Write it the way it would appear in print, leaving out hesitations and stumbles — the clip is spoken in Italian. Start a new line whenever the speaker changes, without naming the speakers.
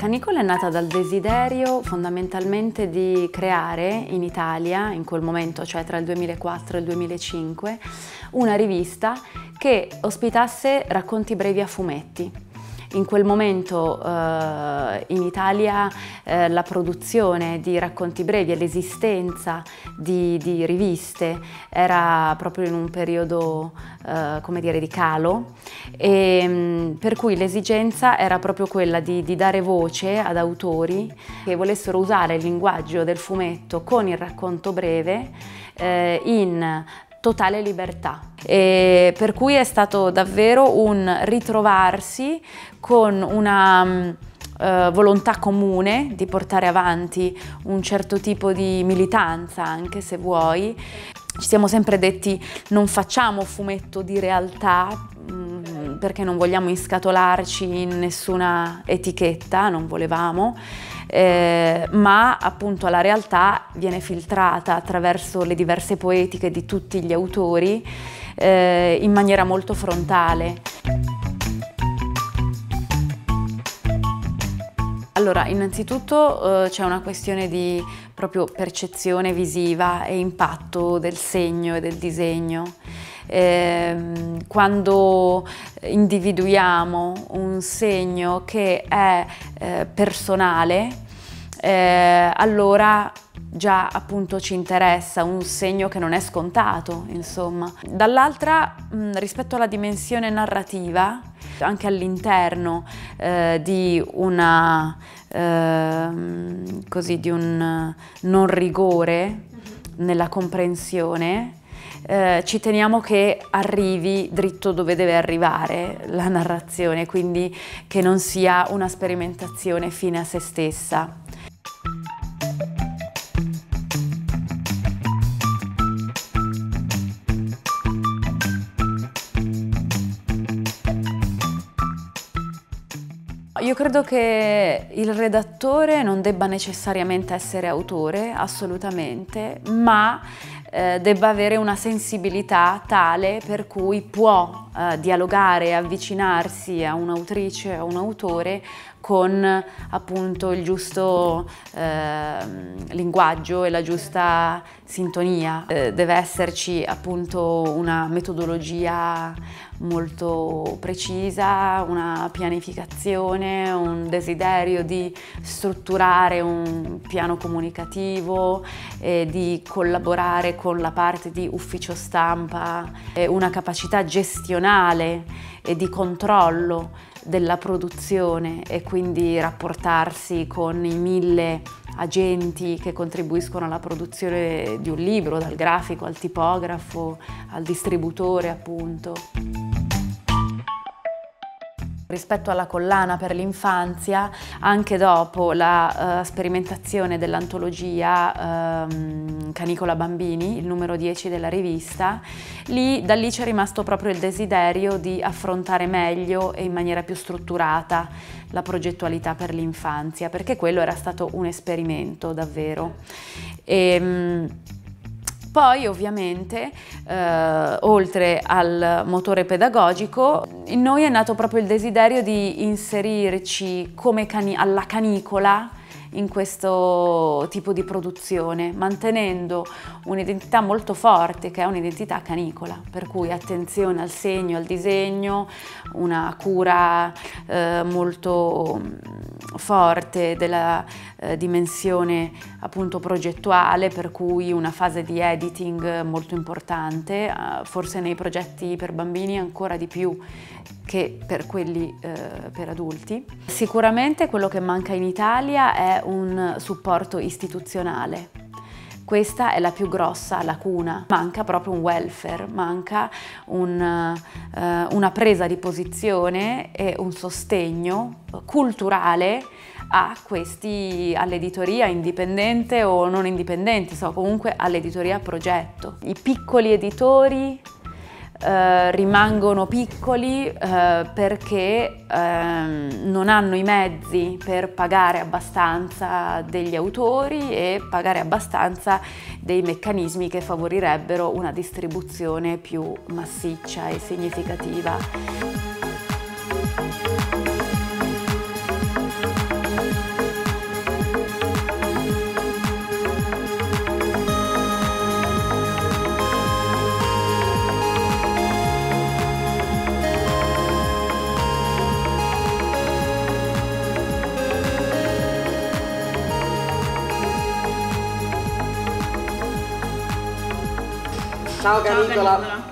Canicola è nata dal desiderio fondamentalmente di creare in Italia, in quel momento, cioè tra il 2004 e il 2005, una rivista che ospitasse racconti brevi a fumetti. In quel momento in Italia la produzione di racconti brevi e l'esistenza di riviste era proprio in un periodo come dire, di calo, e per cui l'esigenza era proprio quella di dare voce ad autori che volessero usare il linguaggio del fumetto con il racconto breve in totale libertà, e per cui è stato davvero un ritrovarsi con una volontà comune di portare avanti un certo tipo di militanza, anche se vuoi. Ci siamo sempre detti: non facciamo fumetto di realtà, perché non vogliamo inscatolarci in nessuna etichetta, non volevamo, ma appunto la realtà viene filtrata attraverso le diverse poetiche di tutti gli autori in maniera molto frontale. Allora, innanzitutto c'è una questione di proprio percezione visiva e impatto del segno e del disegno. Quando individuiamo un segno che è personale, allora già appunto ci interessa un segno che non è scontato, insomma. Dall'altra, rispetto alla dimensione narrativa, anche all'interno di una di un non rigore nella comprensione, ci teniamo che arrivi dritto dove deve arrivare la narrazione, quindi che non sia una sperimentazione fine a se stessa. Io credo che il redattore non debba necessariamente essere autore, assolutamente, ma debba avere una sensibilità tale per cui può dialogare e avvicinarsi a un'autrice o a un autore con appunto il giusto linguaggio e la giusta sintonia. Deve esserci appunto una metodologia molto precisa, una pianificazione, un desiderio di strutturare un piano comunicativo, di collaborare con la parte di ufficio stampa, una capacità gestionale e di controllo della produzione, e quindi rapportarsi con i 1000 agenti che contribuiscono alla produzione di un libro, dal grafico al tipografo al distributore, appunto. Rispetto alla collana per l'infanzia, anche dopo la sperimentazione dell'antologia Canicola Bambini, il numero 10 della rivista, da lì c'è rimasto proprio il desiderio di affrontare meglio e in maniera più strutturata la progettualità per l'infanzia, perché quello era stato un esperimento davvero. Poi ovviamente, oltre al motore pedagogico, in noi è nato proprio il desiderio di inserirci come alla canicola in questo tipo di produzione, mantenendo un'identità molto forte, che è un'identità canicola, per cui attenzione al segno, al disegno, una cura molto forte della dimensione appunto progettuale, per cui una fase di editing molto importante, forse nei progetti per bambini ancora di più che per quelli per adulti. Sicuramente quello che manca in Italia è un supporto istituzionale. Questa è la più grossa lacuna. Manca proprio un welfare, manca una presa di posizione e un sostegno culturale all'editoria indipendente o non indipendente, comunque all'editoria a progetto. I piccoli editori rimangono piccoli perché non hanno i mezzi per pagare abbastanza degli autori e pagare abbastanza dei meccanismi che favorirebbero una distribuzione più massiccia e significativa.
Ciao Canicola.